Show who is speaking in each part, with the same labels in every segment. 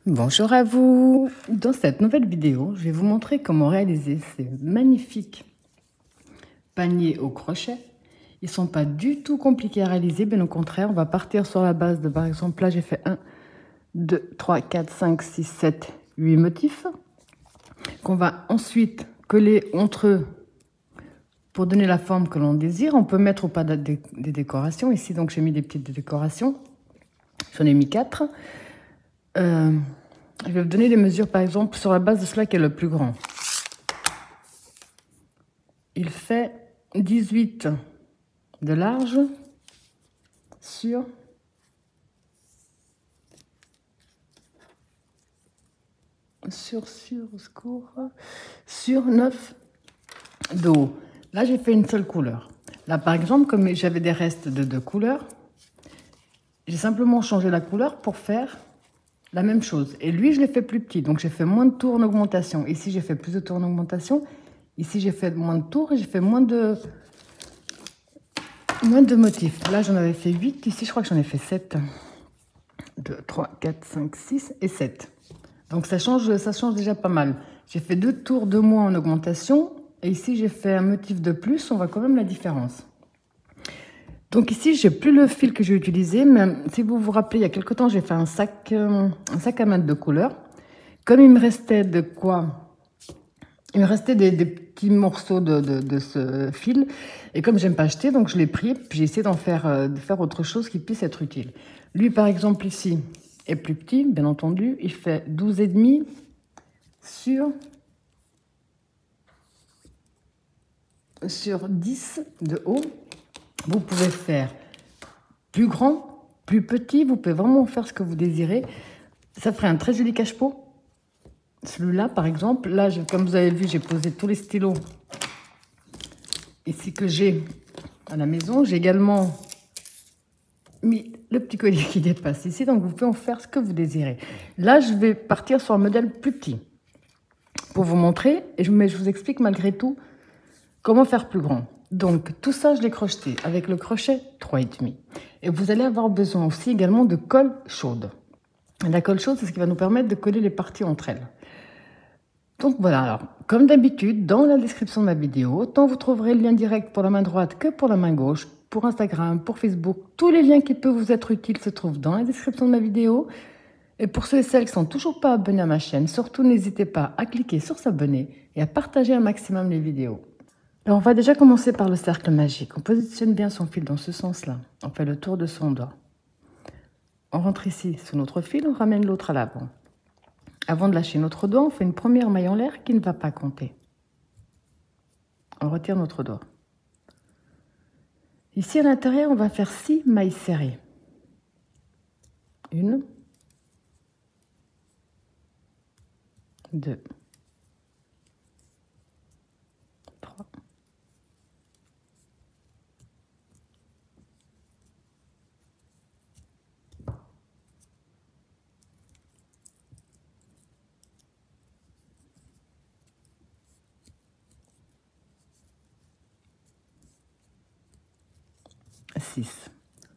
Speaker 1: Bonjour à vous. Dans cette nouvelle vidéo, je vais vous montrer comment réaliser ces magnifiques paniers au crochet. Ils ne sont pas du tout compliqués à réaliser, bien au contraire. On va partir sur la base de, par exemple, là j'ai fait 1, 2, 3, 4, 5, 6, 7, 8 motifs qu'on va ensuite coller entre eux pour donner la forme que l'on désire. On peut mettre ou pas des décorations. Ici, donc, j'ai mis des petites décorations. J'en ai mis 4. Je vais vous donner des mesures, par exemple, sur la base de celui qui est le plus grand. Il fait 18 de large sur sur 9 de haut. Là, j'ai fait une seule couleur. Là, par exemple, comme j'avais des restes de 2 couleurs, j'ai simplement changé la couleur pour faire la même chose. Et lui, je l'ai fait plus petit. Donc, j'ai fait moins de tours en augmentation. Ici, j'ai fait plus de tours en augmentation. Ici, j'ai fait moins de tours et j'ai fait moins de motifs. Là, j'en avais fait 8. Ici, je crois que j'en ai fait 7. 2, 3, 4, 5, 6 et 7. Donc, ça change déjà pas mal. J'ai fait 2 tours de moins en augmentation. Et ici, j'ai fait un motif de plus. On voit quand même la différence. Donc ici, j'ai plus le fil que j'ai utilisé, mais si vous vous rappelez, il y a quelque temps, j'ai fait un sac à main de couleurs. Comme il me restait de quoi, il me restait des petits morceaux de ce fil, et comme j'aime pas acheter, donc je l'ai pris, puis j'ai essayé de faire autre chose qui puisse être utile. Lui, par exemple, ici, est plus petit, bien entendu, il fait 12,5 sur 10 de haut. Vous pouvez faire plus grand, plus petit, vous pouvez vraiment faire ce que vous désirez. Ça ferait un très joli cache-pot. Celui-là, par exemple, là, comme vous avez vu, j'ai posé tous les stylos ici que j'ai à la maison. J'ai également mis le petit collier qui dépasse ici, donc vous pouvez en faire ce que vous désirez. Là, je vais partir sur un modèle plus petit pour vous montrer, mais je vous explique malgré tout comment faire plus grand. Donc, tout ça, je l'ai crocheté avec le crochet 3,5. Et vous allez avoir besoin aussi également de colle chaude. La colle chaude, c'est ce qui va nous permettre de coller les parties entre elles. Donc voilà, alors, comme d'habitude, dans la description de ma vidéo, autant vous trouverez le lien direct pour la main droite que pour la main gauche, pour Instagram, pour Facebook. Tous les liens qui peuvent vous être utiles se trouvent dans la description de ma vidéo. Et pour ceux et celles qui ne sont toujours pas abonnés à ma chaîne, surtout n'hésitez pas à cliquer sur s'abonner et à partager un maximum les vidéos. Alors, on va déjà commencer par le cercle magique. On positionne bien son fil dans ce sens-là. On fait le tour de son doigt. On rentre ici sous notre fil, on ramène l'autre à l'avant. Avant de lâcher notre doigt, on fait une première maille en l'air qui ne va pas compter. On retire notre doigt. Ici, à l'intérieur, on va faire 6 mailles serrées. 1, 2, 3, 6.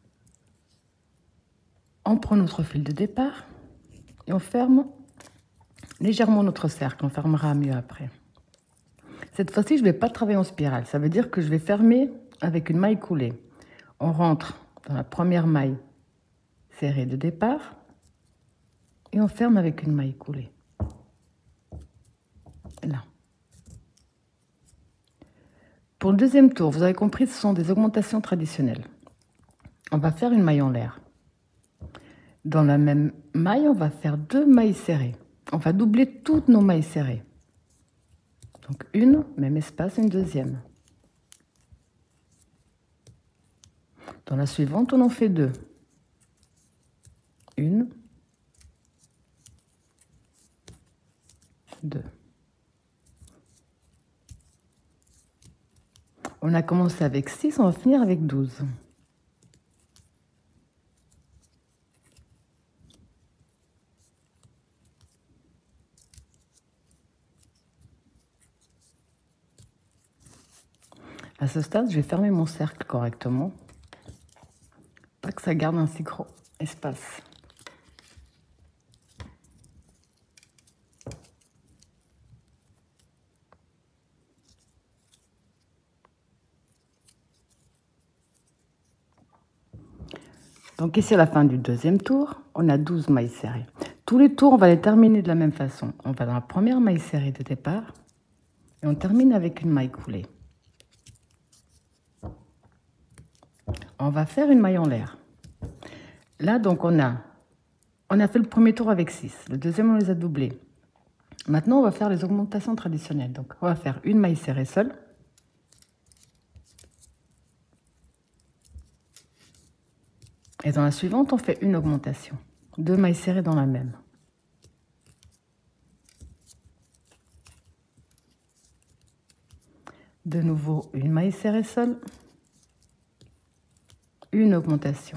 Speaker 1: On prend notre fil de départ et on ferme légèrement notre cercle. On fermera mieux après. Cette fois-ci, je ne vais pas travailler en spirale. Ça veut dire que je vais fermer avec une maille coulée. On rentre dans la première maille serrée de départ et on ferme avec une maille coulée. Là. Pour le deuxième tour, vous avez compris, ce sont des augmentations traditionnelles. On va faire une maille en l'air. Dans la même maille, on va faire 2 mailles serrées. On va doubler toutes nos mailles serrées. Donc une, même espace, une deuxième. Dans la suivante, on en fait 2. 1, 2. On a commencé avec 6, on va finir avec 12. À ce stade, je vais fermer mon cercle correctement, pas que ça garde un si gros espace. Donc ici, à la fin du deuxième tour, on a 12 mailles serrées. Tous les tours, on va les terminer de la même façon. On va dans la première maille serrée de départ et on termine avec une maille coulée. On va faire une maille en l'air. Là, donc, on a fait le premier tour avec 6. Le deuxième, on les a doublés. Maintenant, on va faire les augmentations traditionnelles. Donc, on va faire une maille serrée seule. Et dans la suivante, on fait une augmentation. 2 mailles serrées dans la même. De nouveau, une maille serrée seule. Une augmentation.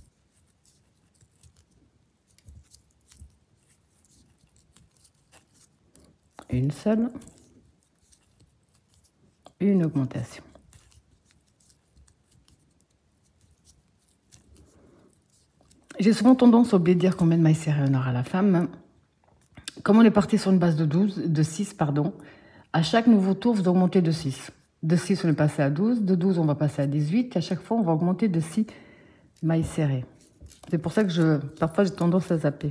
Speaker 1: Une seule. Une augmentation. J'ai souvent tendance à oublier de dire combien de mailles serrées on aura à la fin. Comme on est parti sur une base de 6, pardon, à chaque nouveau tour, vous augmentez de 6. De 6, on est passé à 12. De 12, on va passer à 18. Et à chaque fois, on va augmenter de 6 mailles serrées. C'est pour ça que parfois, j'ai tendance à zapper.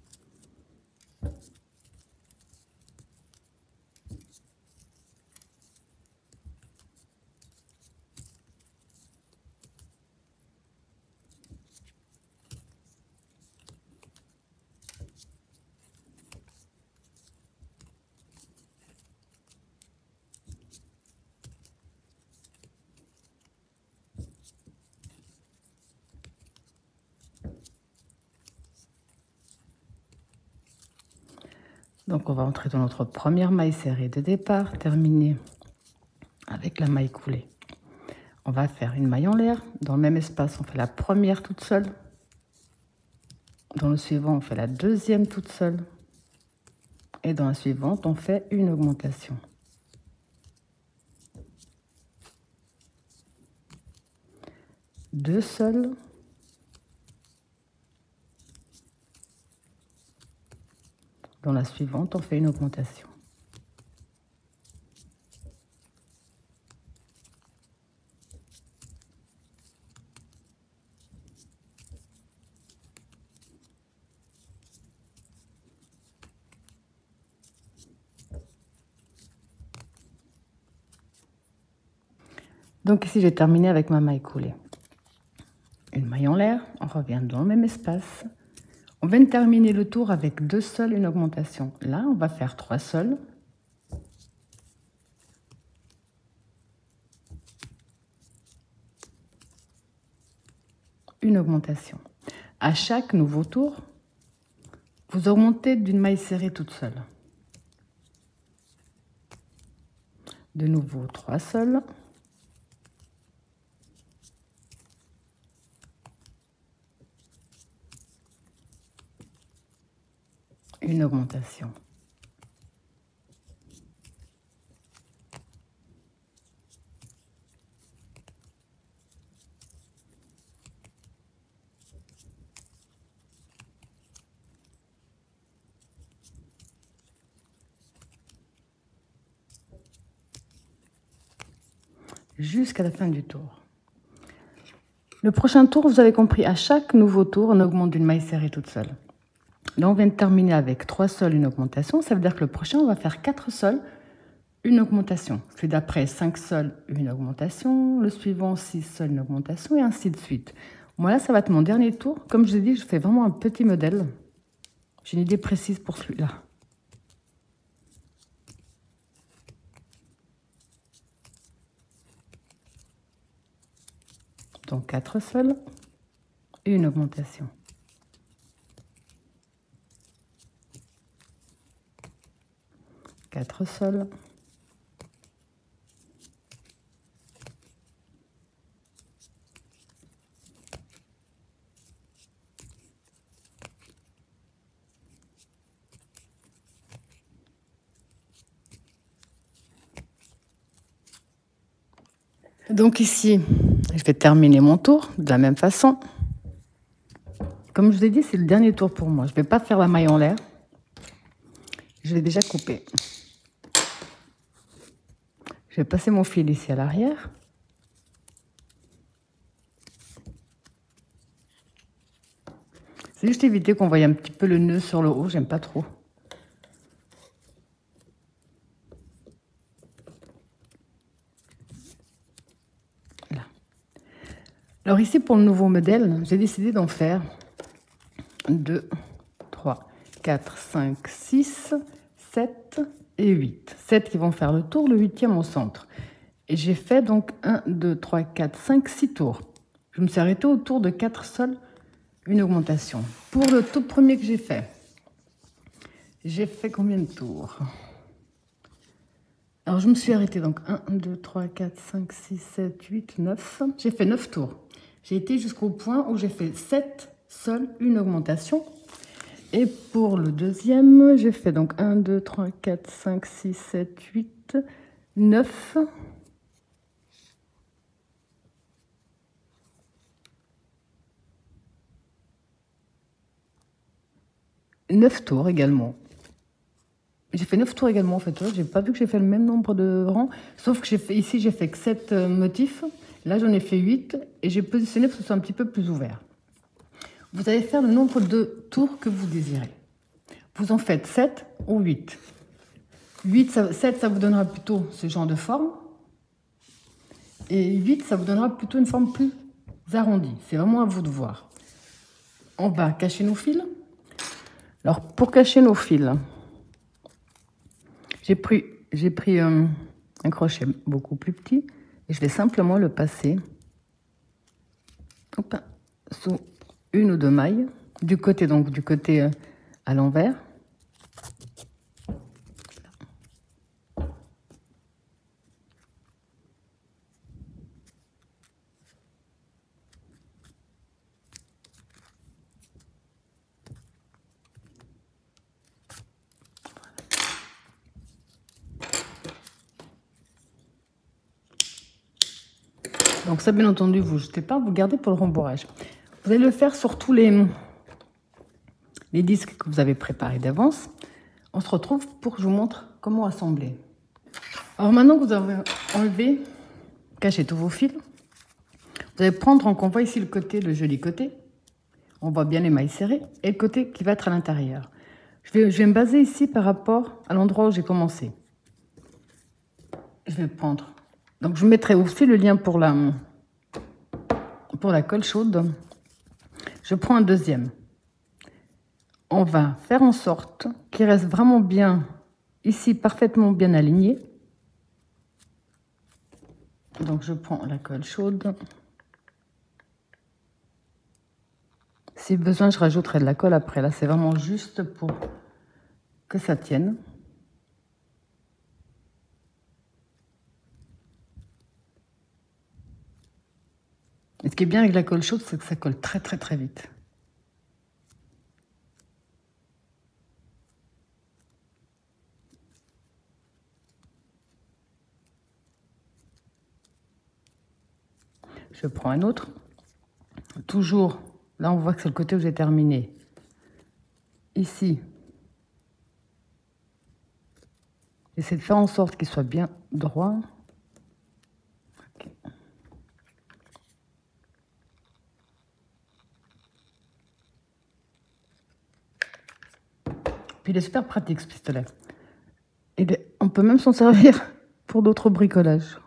Speaker 1: Donc, on va entrer dans notre première maille serrée de départ, terminer avec la maille coulée. On va faire une maille en l'air. Dans le même espace, on fait la première toute seule. Dans le suivant, on fait la deuxième toute seule. Et dans la suivante, on fait une augmentation. Deux seules. Dans la suivante, on fait une augmentation. Donc ici, j'ai terminé avec ma maille coulée. Une maille en l'air, on revient dans le même espace. On vient de terminer le tour avec deux seules, une augmentation. Là, on va faire trois seules. Une augmentation. À chaque nouveau tour, vous augmentez d'une maille serrée toute seule. De nouveau, trois seules. Une augmentation. Jusqu'à la fin du tour. Le prochain tour, vous avez compris, à chaque nouveau tour, on augmente d'une maille serrée toute seule. Là, on vient de terminer avec 3 seuls, une augmentation. Ça veut dire que le prochain, on va faire 4 seuls, une augmentation. Celui d'après, 5 seuls, une augmentation. Le suivant, 6 seuls, une augmentation, et ainsi de suite. Moi, là, ça va être mon dernier tour. Comme je vous ai dit, je fais vraiment un petit modèle. J'ai une idée précise pour celui-là. Donc, 4 seuls et une augmentation. Quatre seuls. Donc ici, je vais terminer mon tour de la même façon. Comme je vous ai dit, c'est le dernier tour pour moi. Je ne vais pas faire la maille en l'air. Je l'ai déjà coupé. Je vais passer mon fil ici à l'arrière. Juste éviter qu'on voie un petit peu le nœud sur le haut, j'aime pas trop. Là. Alors ici, pour le nouveau modèle, j'ai décidé d'en faire 2, 3, 4, 5, 6, 7 et 8. 7 qui vont faire le tour, le 8e au centre. Et j'ai fait donc 1, 2, 3, 4, 5, 6 tours. Je me suis arrêtée au tour de 4 sols, une augmentation. Pour le tout premier que j'ai fait combien de tours? Alors je me suis arrêtée donc 1, 2, 3, 4, 5, 6, 7, 8, 9. J'ai fait 9 tours. J'ai été jusqu'au point où j'ai fait 7 sols, une augmentation. Et pour le deuxième, j'ai fait donc 1, 2, 3, 4, 5, 6, 7, 8, 9. 9 tours également. J'ai fait 9 tours également en fait. J'ai pas vu que j'ai fait le même nombre de rangs, sauf que ici j'ai fait que 7 motifs. Là j'en ai fait 8 et j'ai positionné pour que ce soit un petit peu plus ouvert. Vous allez faire le nombre de tours que vous désirez. Vous en faites 7 ou 8. 7, ça vous donnera plutôt ce genre de forme. Et 8, ça vous donnera plutôt une forme plus arrondie. C'est vraiment à vous de voir. On va cacher nos fils. Alors, pour cacher nos fils, j'ai pris un crochet beaucoup plus petit et je vais simplement le passer sous une ou deux mailles, du côté à l'envers. Donc ça, bien entendu, vous ne jetez pas, vous gardez pour le rembourrage. Vous allez le faire sur tous les disques que vous avez préparés d'avance. On se retrouve pour que je vous montre comment assembler. Alors maintenant que vous avez enlevé, caché tous vos fils, vous allez prendre, donc on voit ici le joli côté. On voit bien les mailles serrées et le côté qui va être à l'intérieur. Je vais me baser ici par rapport à l'endroit où j'ai commencé. Je vais prendre. Donc je mettrai aussi le lien pour la colle chaude. Je prends un deuxième. On va faire en sorte qu'il reste vraiment bien, ici parfaitement bien aligné. Donc je prends la colle chaude. Si besoin, je rajouterai de la colle après. Là, c'est vraiment juste pour que ça tienne. Et ce qui est bien avec la colle chaude, c'est que ça colle très très très vite. Je prends un autre. Toujours, là on voit que c'est le côté où j'ai terminé. Ici, j'essaie de faire en sorte qu'il soit bien droit. Okay. Puis il est super pratique ce pistolet. Et on peut même s'en servir pour d'autres bricolages.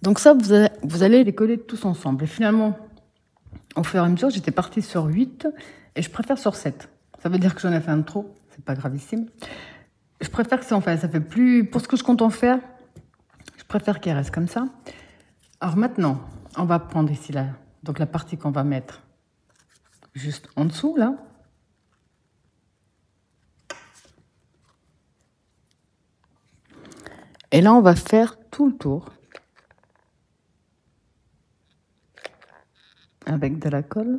Speaker 1: Donc ça, vous allez les coller tous ensemble. Et finalement, au fur et à mesure, j'étais partie sur 8 et je préfère sur 7. Ça veut dire que j'en ai fait un de trop, c'est pas gravissime. Je préfère que ça en fait, ça fait plus... Pour ce que je compte en faire, je préfère qu'il reste comme ça. Alors maintenant, on va prendre ici donc la partie qu'on va mettre juste en dessous, là. Et là, on va faire tout le tour avec de la colle.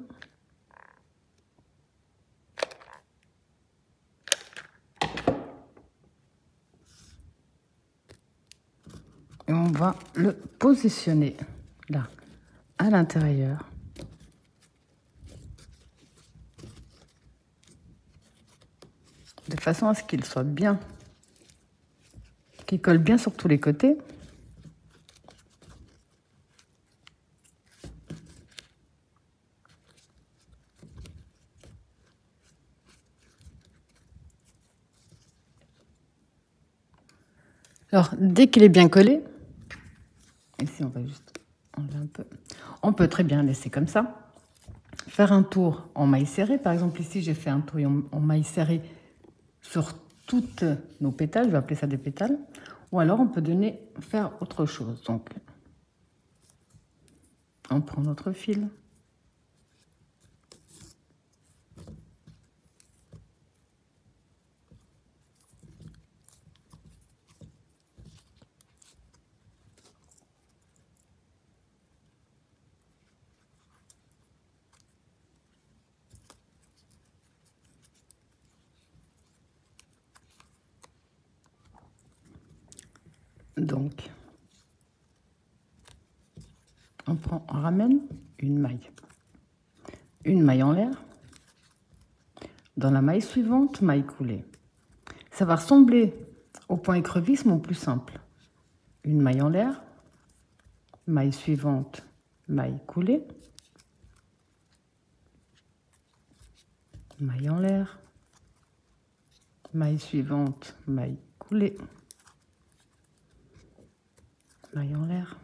Speaker 1: Et on va le positionner là, à l'intérieur. De façon à ce qu'il soit bien, qu'il colle bien sur tous les côtés. Alors, dès qu'il est bien collé, ici on va juste enlever un peu, on peut très bien laisser comme ça. Faire un tour en maille serrée. Par exemple, ici, j'ai fait un tour en maille serrée sur toutes nos pétales. Je vais appeler ça des pétales. Ou alors, on peut faire autre chose. Donc, on prend notre fil. Donc, on ramène une maille en l'air. Dans la maille suivante, maille coulée. Ça va ressembler au point écrevisse, mais au plus simple. Une maille en l'air, maille suivante, maille coulée, maille en l'air, maille suivante, maille coulée, maille en l'air.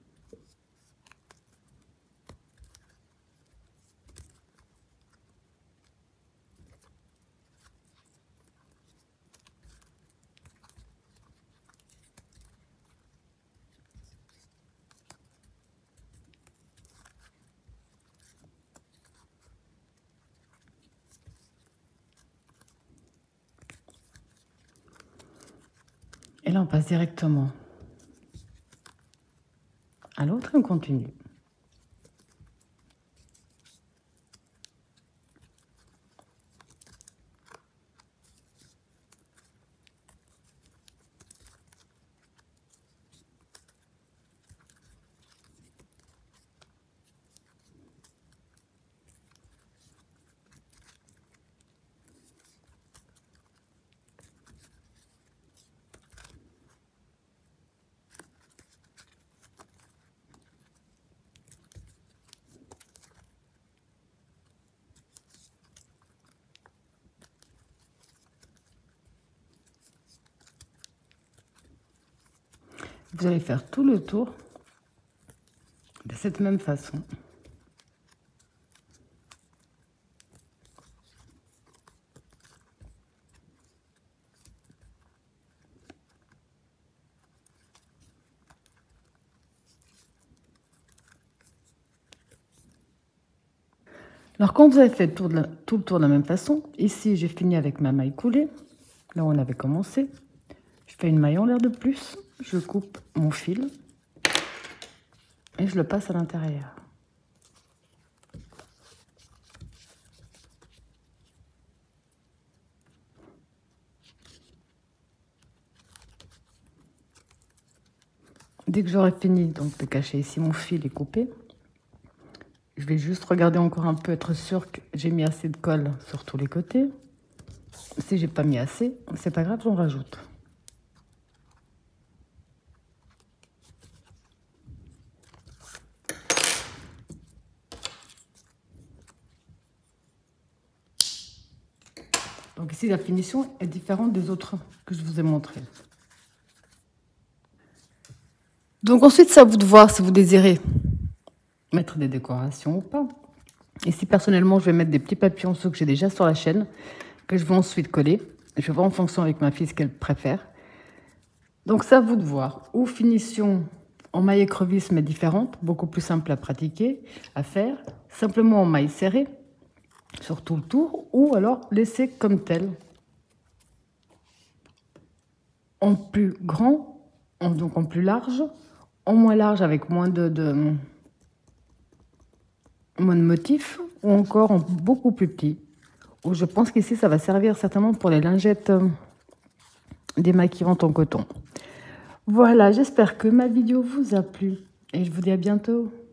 Speaker 1: Et là, on passe directement à l'autre et on continue. Vous allez faire tout le tour de cette même façon. Alors, quand vous avez fait tout le tour de la même façon, ici, j'ai fini avec ma maille coulée, là où on avait commencé. Je fais une maille en l'air de plus, je coupe mon fil et je le passe à l'intérieur. Dès que j'aurai fini donc, de cacher ici mon fil est coupé, je vais juste regarder encore un peu, être sûr que j'ai mis assez de colle sur tous les côtés. Si j'ai pas mis assez, c'est pas grave, j'en rajoute. Donc ici, la finition est différente des autres que je vous ai montrés. Donc ensuite, c'est à vous de voir si vous désirez mettre des décorations ou pas. Ici, personnellement, je vais mettre des petits papillons, ceux que j'ai déjà sur la chaîne, que je vais ensuite coller. Je vais voir en fonction avec ma fille ce qu'elle préfère. Donc, c'est à vous de voir. Ou finition en maille écrevisse, mais différente, beaucoup plus simple à pratiquer, à faire. Simplement en maille serrée, sur tout le tour, ou alors laisser comme tel. En plus grand, donc en plus large, en moins large avec moins de motifs, ou encore en beaucoup plus petit. Où je pense qu'ici, ça va servir certainement pour les lingettes démaquillantes en coton. Voilà, j'espère que ma vidéo vous a plu et je vous dis à bientôt.